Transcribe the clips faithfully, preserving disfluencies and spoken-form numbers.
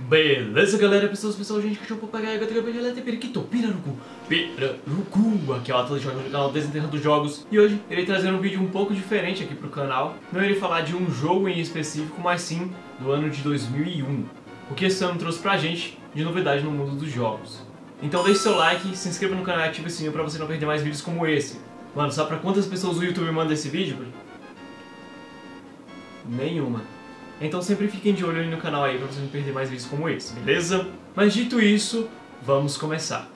Beleza, galera, pessoas, pessoal, gente, que eu vou pagar a gata, galera, periquito, pirarucu, pirarucu, aqui é o Atlas Jogos do canal Desenterrando Jogos, e hoje irei trazer um vídeo um pouco diferente aqui pro canal. Não irei falar de um jogo em específico, mas sim do ano de dois mil e um, o que esse ano trouxe pra gente de novidade no mundo dos jogos. Então deixe seu like, se inscreva no canal e ative o sininho pra você não perder mais vídeos como esse. Mano, sabe pra quantas pessoas o YouTube manda esse vídeo? Nenhuma. Então sempre fiquem de olho aí no canal aí pra vocês não perder mais vídeos como esse, beleza? Mas dito isso, vamos começar.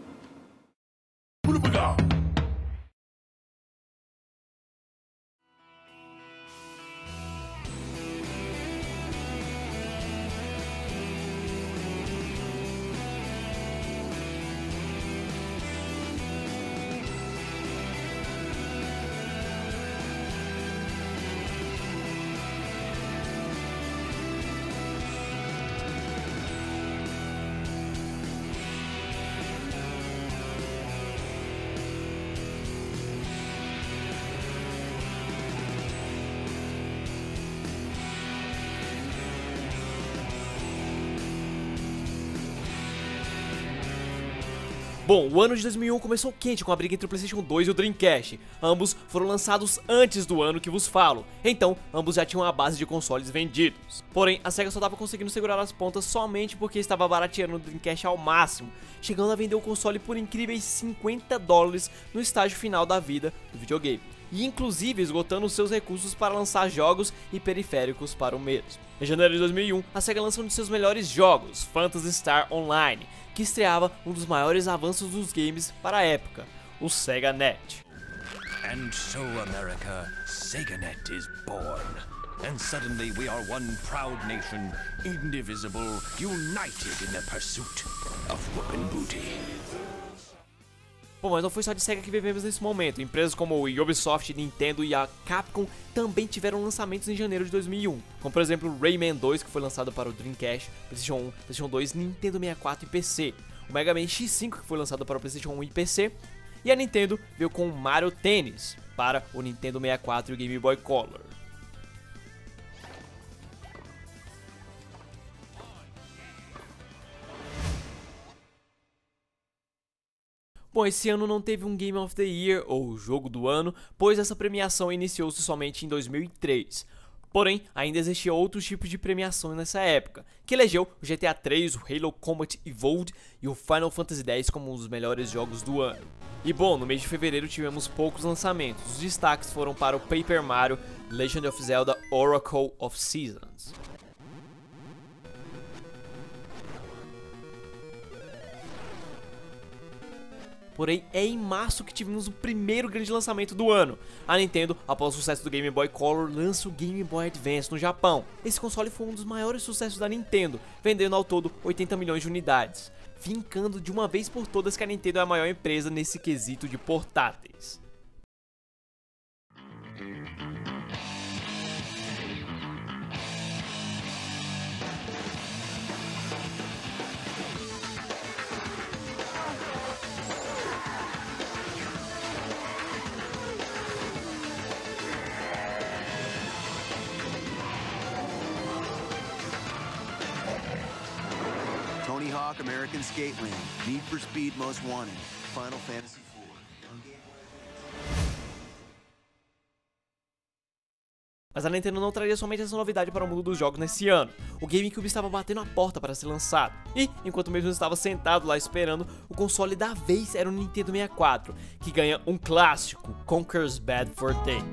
Bom, o ano de dois mil e um começou quente com a briga entre o PlayStation dois e o Dreamcast. Ambos foram lançados antes do ano que vos falo, então ambos já tinham a base de consoles vendidos. Porém, a Sega só estava conseguindo segurar as pontas somente porque estava barateando o Dreamcast ao máximo, chegando a vender o console por incríveis cinquenta dólares no estágio final da vida do videogame, e inclusive esgotando seus recursos para lançar jogos e periféricos para o mesmo. Em janeiro de dois mil e um, a Sega lançou um de seus melhores jogos, Phantasy Star Online, que estreava um dos maiores avanços dos games para a época, o SegaNet. And so, America, SegaNet is born. And suddenly we are one proud nation, indivisible, united in the pursuit of whoopin' booty. Bom, mas não foi só de Sega que vivemos nesse momento. Empresas como o Ubisoft, Nintendo e a Capcom também tiveram lançamentos em janeiro de dois mil e um, como por exemplo o Rayman dois, que foi lançado para o Dreamcast, PlayStation um, PlayStation dois, Nintendo sessenta e quatro e P C, o Mega Man X cinco, que foi lançado para o PlayStation um e P C, e a Nintendo veio com o Mario Tennis para o Nintendo sessenta e quatro e o Game Boy Color. Bom, esse ano não teve um Game of the Year, ou Jogo do Ano, pois essa premiação iniciou-se somente em dois mil e três. Porém, ainda existiam outros tipos de premiação nessa época, que elegeu o G T A três, o Halo Combat Evolved e o Final Fantasy dez como os melhores jogos do ano. E bom, no mês de fevereiro tivemos poucos lançamentos. Os destaques foram para o Paper Mario Legend of Zelda Oracle of Seasons. Porém, é em março que tivemos o primeiro grande lançamento do ano. A Nintendo, após o sucesso do Game Boy Color, lança o Game Boy Advance no Japão. Esse console foi um dos maiores sucessos da Nintendo, vendendo ao todo oitenta milhões de unidades, vincando de uma vez por todas que a Nintendo é a maior empresa nesse quesito de portáteis. Tony Hawk, American Skate Lane, Need for Speed Most Wanted, Final Fantasy quatro. Mas a Nintendo não traria somente essa novidade para o mundo dos jogos nesse ano. O GameCube estava batendo a porta para ser lançado. E, enquanto mesmo estava sentado lá esperando, o console da vez era o Nintendo sessenta e quatro, que ganha um clássico, Conker's Bad Fur Day.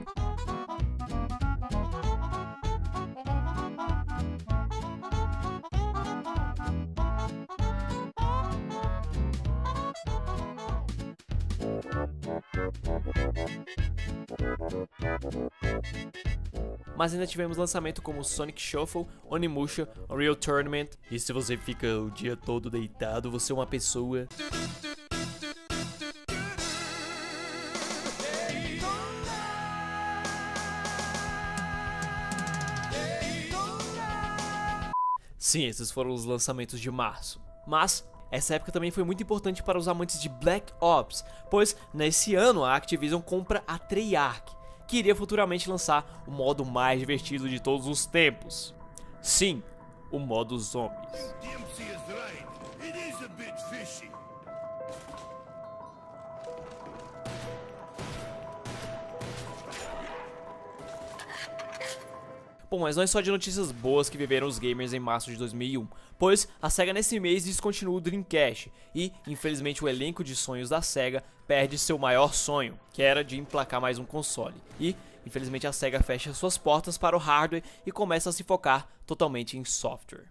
Mas ainda tivemos lançamento como Sonic Shuffle, Onimusha, Unreal Tournament, e se você fica o dia todo deitado, você é uma pessoa... Sim, esses foram os lançamentos de março. Mas essa época também foi muito importante para os amantes de Black Ops, pois nesse ano a Activision compra a Treyarch, que iria futuramente lançar o modo mais divertido de todos os tempos. Sim, o modo zombies. Dempsey is right. It is a bit fishy. Bom, mas não é só de notícias boas que viveram os gamers em março de dois mil e um, pois a SEGA nesse mês descontinua o Dreamcast e, infelizmente, o elenco de sonhos da SEGA perde seu maior sonho, que era de emplacar mais um console. E, infelizmente, a SEGA fecha suas portas para o hardware e começa a se focar totalmente em software.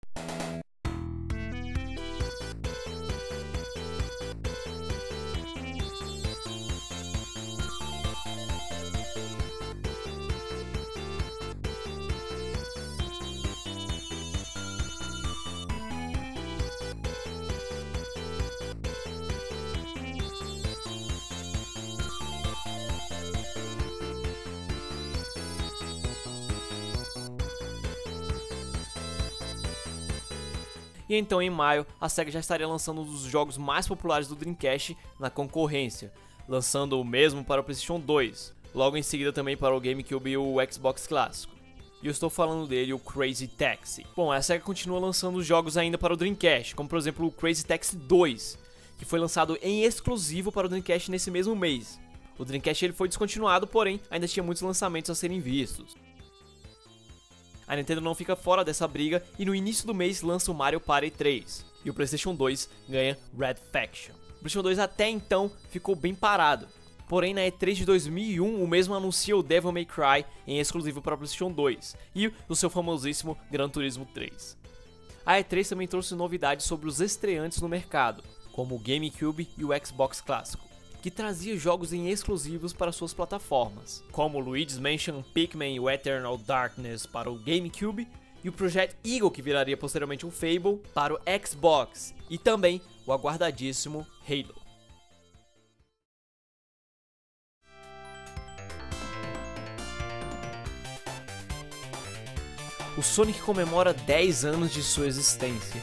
E então em maio, a SEGA já estaria lançando um dos jogos mais populares do Dreamcast na concorrência, lançando o mesmo para o PlayStation dois, logo em seguida também para o GameCube e o Xbox clássico. E eu estou falando dele, o Crazy Taxi. Bom, a SEGA continua lançando jogos ainda para o Dreamcast, como por exemplo o Crazy Taxi dois, que foi lançado em exclusivo para o Dreamcast nesse mesmo mês. O Dreamcast ele foi descontinuado, porém ainda tinha muitos lançamentos a serem vistos. A Nintendo não fica fora dessa briga e no início do mês lança o Mario Party três, e o PlayStation dois ganha Red Faction. O PlayStation dois até então ficou bem parado, porém na E três de dois mil e um o mesmo anuncia o Devil May Cry em exclusivo para o PlayStation dois e o seu famosíssimo Gran Turismo três. A E três também trouxe novidades sobre os estreantes no mercado, como o GameCube e o Xbox clássico, que trazia jogos em exclusivos para suas plataformas, como Luigi's Mansion, Pikmin e o Eternal Darkness para o GameCube, e o Project Eagle, que viraria posteriormente um Fable, para o Xbox, e também o aguardadíssimo Halo. O Sonic comemora dez anos de sua existência.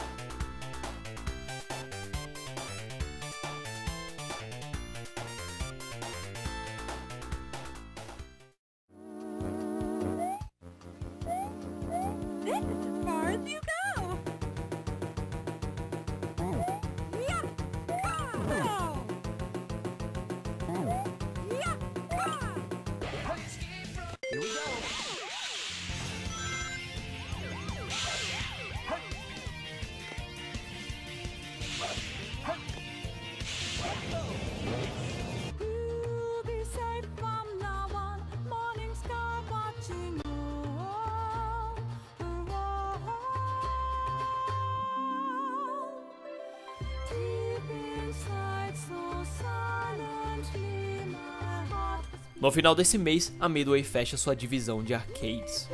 No final desse mês, a Midway fecha sua divisão de arcades.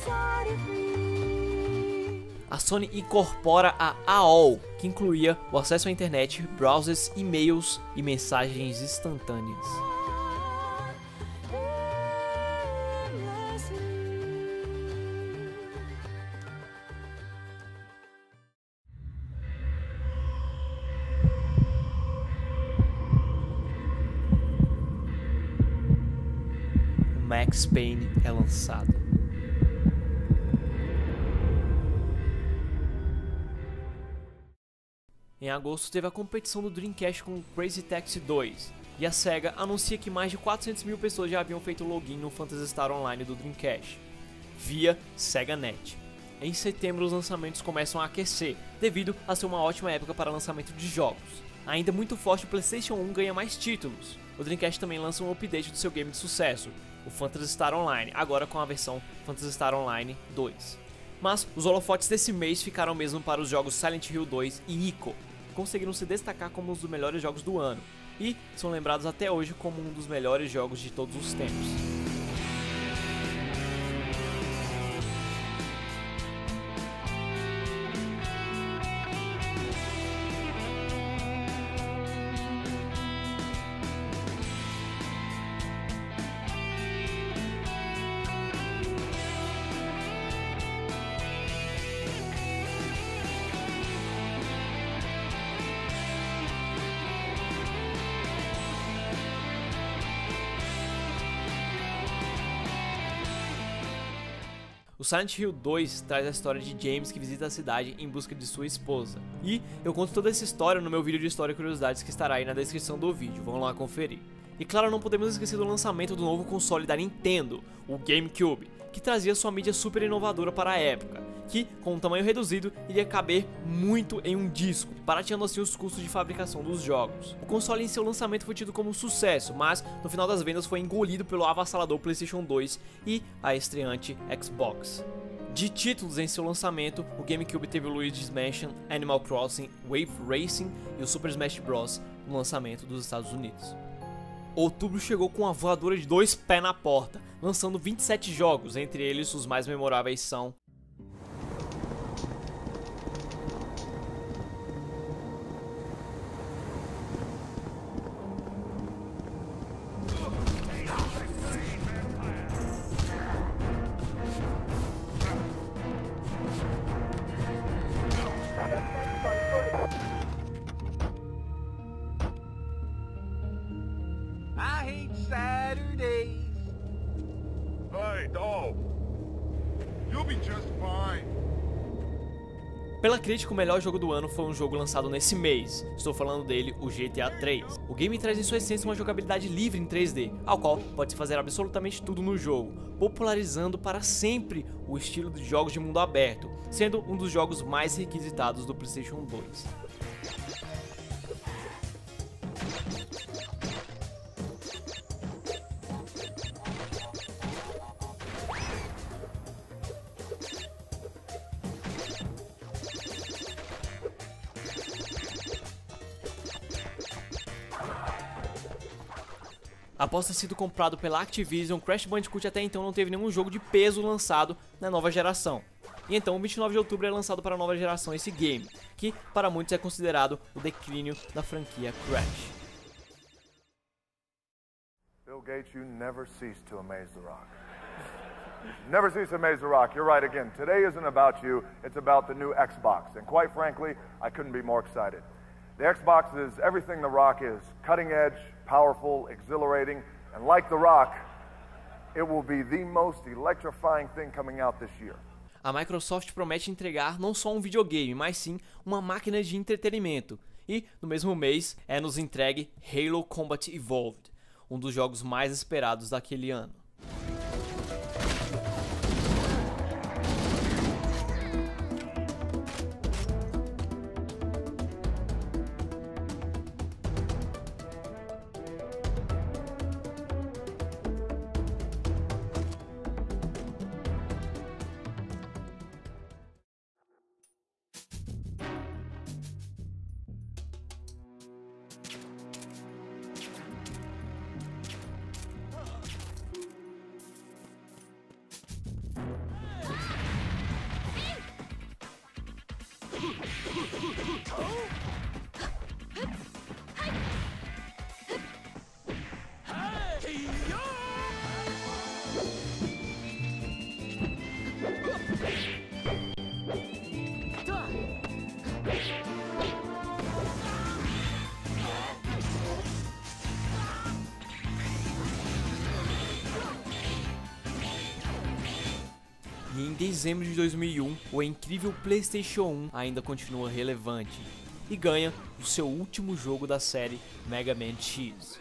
A Sony incorpora a A O L, que incluía o acesso à internet, browsers, e-mails e mensagens instantâneas. Max Payne é lançado. Em agosto teve a competição do Dreamcast com o Crazy Taxi dois, e a SEGA anuncia que mais de quatrocentas mil pessoas já haviam feito login no Phantasy Star Online do Dreamcast, via SegaNet. Em setembro os lançamentos começam a aquecer, devido a ser uma ótima época para lançamento de jogos. Ainda muito forte, o PlayStation um ganha mais títulos. O Dreamcast também lança um update do seu game de sucesso, o Phantasy Star Online, agora com a versão Phantasy Star Online dois. Mas os holofotes desse mês ficaram mesmo para os jogos Silent Hill dois e Ico, que conseguiram se destacar como um dos melhores jogos do ano, e são lembrados até hoje como um dos melhores jogos de todos os tempos. O Silent Hill dois traz a história de James que visita a cidade em busca de sua esposa. E eu conto toda essa história no meu vídeo de História e Curiosidades que estará aí na descrição do vídeo, vão lá conferir. E claro, não podemos esquecer do lançamento do novo console da Nintendo, o GameCube, que trazia sua mídia super inovadora para a época, que, com um tamanho reduzido, iria caber muito em um disco, barateando assim os custos de fabricação dos jogos. O console em seu lançamento foi tido como um sucesso, mas no final das vendas foi engolido pelo avassalador PlayStation dois e a estreante Xbox. De títulos em seu lançamento, o GameCube teve o Luigi's Mansion, Animal Crossing, Wave Racing e o Super Smash Bros. No lançamento dos Estados Unidos. Outubro chegou com uma voadora de dois pés na porta, lançando vinte e sete jogos, entre eles os mais memoráveis são I hate Saturdays. Hey, dog. You'll be just fine. Pela crítica, o melhor jogo do ano foi um jogo lançado nesse mês. Estou falando dele, o G T A três. O game traz em sua essência uma jogabilidade livre em três D, ao qual pode-se fazer absolutamente tudo no jogo, popularizando para sempre o estilo de jogos de mundo aberto, sendo um dos jogos mais requisitados do PlayStation dois. Após ter sido comprado pela Activision, Crash Bandicoot até então não teve nenhum jogo de peso lançado na nova geração. E então, o vinte e nove de outubro é lançado para a nova geração esse game, que para muitos é considerado o declínio da franquia Crash. Bill Gates, you never cease to amaze The Rock. Never cease to amaze The Rock. You're right again. Today isn't about you, it's about the new Xbox. And quite frankly, I couldn't be more excited. The Xbox is everything The Rock is. Cutting edge, powerful, exhilarating, and like The Rock, it will be the most electrifying thing coming out this year. A Microsoft promete entregar não só um videogame, mas sim uma máquina de entretenimento. E, no mesmo mês, é nos entregue Halo Combat Evolved, um dos jogos mais esperados daquele ano. E em dezembro de dois mil e um, o incrível PlayStation um ainda continua relevante e ganha o seu último jogo da série Mega Man X.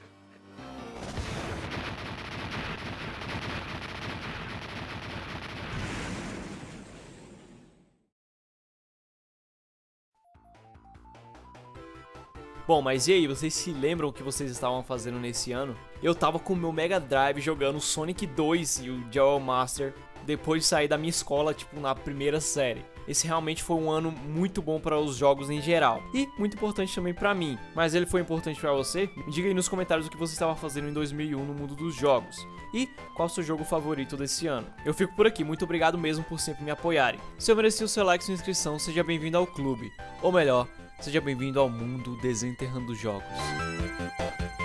Bom, mas e aí, vocês se lembram o que vocês estavam fazendo nesse ano? Eu tava com o meu Mega Drive jogando Sonic dois e o Duel Master depois de sair da minha escola, tipo, na primeira série. Esse realmente foi um ano muito bom para os jogos em geral e muito importante também para mim. Mas ele foi importante para você? Me diga aí nos comentários o que você estava fazendo em dois mil e um no mundo dos jogos e qual o seu jogo favorito desse ano. Eu fico por aqui, muito obrigado mesmo por sempre me apoiarem. Se eu mereci o seu like e sua inscrição, seja bem-vindo ao clube, ou melhor, seja bem-vindo ao mundo Desenterrando Jogos.